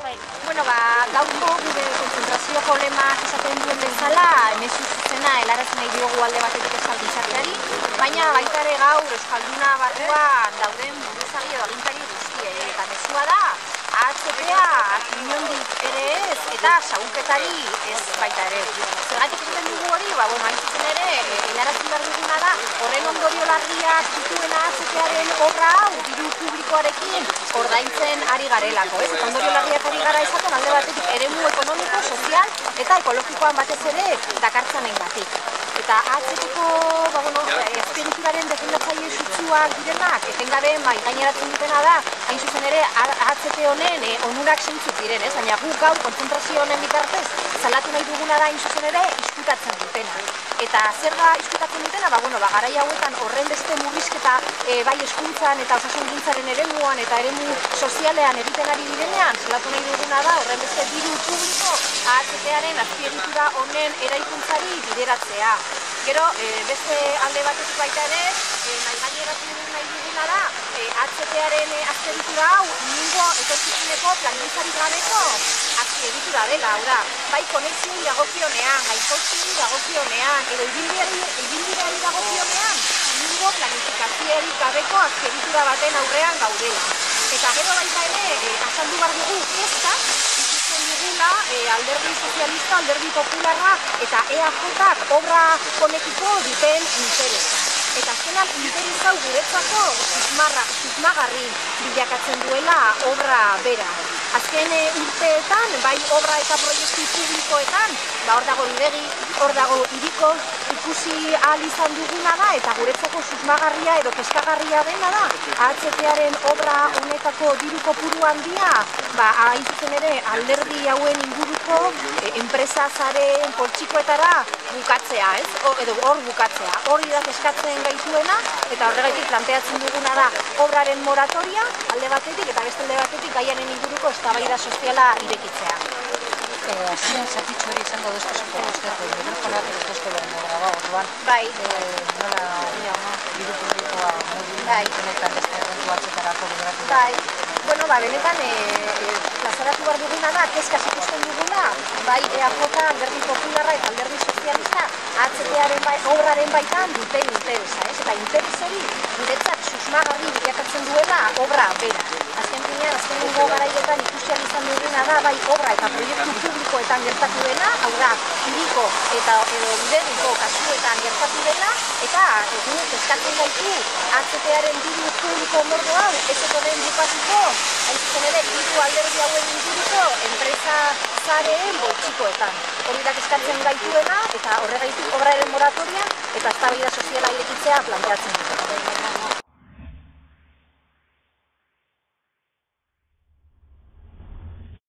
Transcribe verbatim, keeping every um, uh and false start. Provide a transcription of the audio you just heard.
Bueno, ba, gaurko gure konzentrazio lemak esaten duen bezala, emezu zuzena helarazi nahi diogu alde batetik euskal gizarteari, baina baita ere gaur euskalduna barruan dauden buruzagi edo agintari guztiei, eta mezua da, A H P-a inondik ere ez, eta xahuketari ez baita ere. Zergatik egiten dugu hori, ba, bueno, hain zuzen ere, helarazi behar duguna da, horren ondorio larriak zituen A H P-aren obra hau, diru publikoarekin ordaintzen ari garelako, ez? Eta ondorio larriak ari gara esaten alde batetik eremu ekonomiko, sozial eta ekologikoan batez ere dakartzanen batik. Eta A H P-ko, ba, bueno, espirituraren defendatzaile sutsuak direnak, etengabe mai gaineratzen dutena da, hain zuzen ere A H P honen eh, onurak zeintzuk diren, ez? Baina guk gaur kontzentrazio honen bitartez salatu nahi duguna da hain zuzen ere izkutatzen dutena. Eta zer da izkutatzen dutena? Ba, bueno, ba, garai hauetan horren beste murrizketa e, bai hezkuntzan eta osasungintzaren eremuan eta eremu sozialean egiten ari direnean, salatu nahi duguna da horren beste diru publiko A H P-aren azpiegitura honen eraikuntzari bideratzea. Gero, e, beste alde batetik baita ere, e, nahi gaineratzen nahi duguna da, e, A H P-aren e, azpiegitura hau, inungo etorkizuneko plangintzarik gabeko azpiegitura dela, hau da, bai konexioi dagokionean, gainkostuei dagokionean, edo ibilbideari dagokionean, inungo planifikazioarik gabeko azpiegitura baten aurrean gaudela. Eta gero baita ere, e, azaldu behar dugu kezka, dugula, e, alderdi sozialista, alderdi popularra eta E A J-ak obra honekiko duten interesa. Eta azkenan interesa guretzako susmagarri bilakatzen duela obra bera. Azken e, urteetan, bai obra eta proiektu publikoetan, ba, hor dago bidegi, hor dago hiriko, ikusi ahal izan duguna da, eta guretzako susmagarria edo kezkagarria dena da, A H P-aren obra honetako diru kopuru handia, ba, hain zuzen ere alderdi hauen inguruko e, enpresa zaren poltsikoetara bukatzea, ez? O, edo hor bukatzea. Hori da kezkatzen gaituena, eta horregatik planteatzen duguna da obraren moratoria alde batetik, eta beste alde batetik gaiaren inguruko eztabaida soziala irekitzea. Hasien zatitxo hori izango duzko zuko guztiako, mikrofonak ez duzko behar graba orduan. Bai. Nola diru publikoa modu honetan beste kontu batzutarako bideratu da? Bai. Bueno, ba, benetan, plazaratu behar duguna da, kezkaz ikusten duguna, bai E A J, alderdi popularra eta alderdi sozialista, A H P-aren obraren baitan duten interesa, ez? Eta interes hori guretzat susmagarri bilakatzen duela obra bera. Azken finean, azken dugu garaietan ikusian izan duguna da, bai obra eta proiektu publikoetan gertatu dena, hau da, hiriko eta edo bidegiko kasuetan gertatu dela, eta guk eskatzen gaitu A H P-aren diru publiko mordo hau, ez ekonen bukatuko, hain zuzen ere, hiru alderdi hauen inguruko enpresa zareen boltsikoetan. Hori da eskatzen gaituena, eta horregaitik obraren moratoria eta eztabaida soziala irekitzea planteatzen dut.